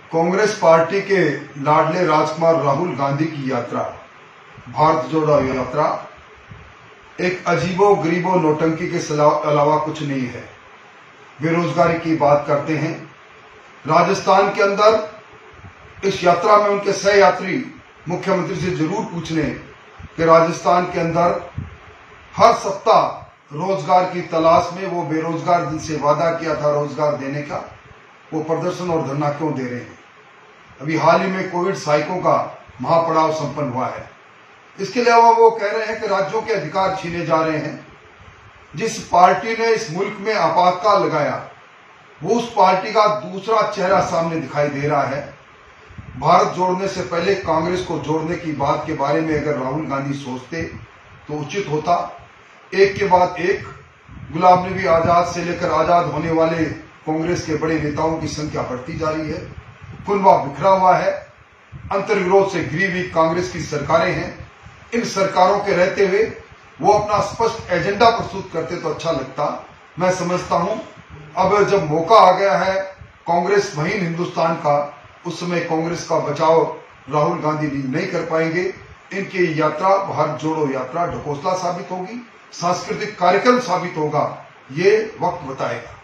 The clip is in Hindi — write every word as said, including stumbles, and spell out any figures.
कांग्रेस पार्टी के लाडले राजकुमार राहुल गांधी की यात्रा, भारत जोड़ो यात्रा, एक अजीबो गरीबो नौटंकी के अलावा कुछ नहीं है। बेरोजगारी की बात करते हैं। राजस्थान के अंदर इस यात्रा में उनके सह यात्री मुख्यमंत्री से जरूर पूछ लें कि राजस्थान के अंदर हर सप्ताह रोजगार की तलाश में वो बेरोजगार जिनसे वादा किया था रोजगार देने का, वो प्रदर्शन और धरना क्यों दे रहे हैं। अभी हाल ही में कोविड सहायकों का महापड़ाव संपन्न हुआ है। इसके अलावा वो कह रहे हैं कि राज्यों के अधिकार छीने जा रहे हैं। जिस पार्टी ने इस मुल्क में आपातकाल लगाया, वो उस पार्टी का दूसरा चेहरा सामने दिखाई दे रहा है। भारत जोड़ने से पहले कांग्रेस को जोड़ने की बात के बारे में अगर राहुल गांधी सोचते तो उचित होता। एक के बाद एक गुलाम नबी आजाद से लेकर आजाद होने वाले कांग्रेस के बड़े नेताओं की संख्या बढ़ती जा रही है। कुनबा बिखरा हुआ है। अंतर्विरोध से घिरी हुई कांग्रेस की सरकारें हैं। इन सरकारों के रहते हुए वो अपना स्पष्ट एजेंडा प्रस्तुत करते तो अच्छा लगता। मैं समझता हूं अब जब मौका आ गया है कांग्रेस वहीन हिंदुस्तान का, उस समय कांग्रेस का बचाव राहुल गांधी नहीं कर पाएंगे। इनकी यात्रा, भारत जोड़ो यात्रा, ढकोसला साबित होगी, सांस्कृतिक कार्यक्रम साबित होगा। ये वक्त बताएगा।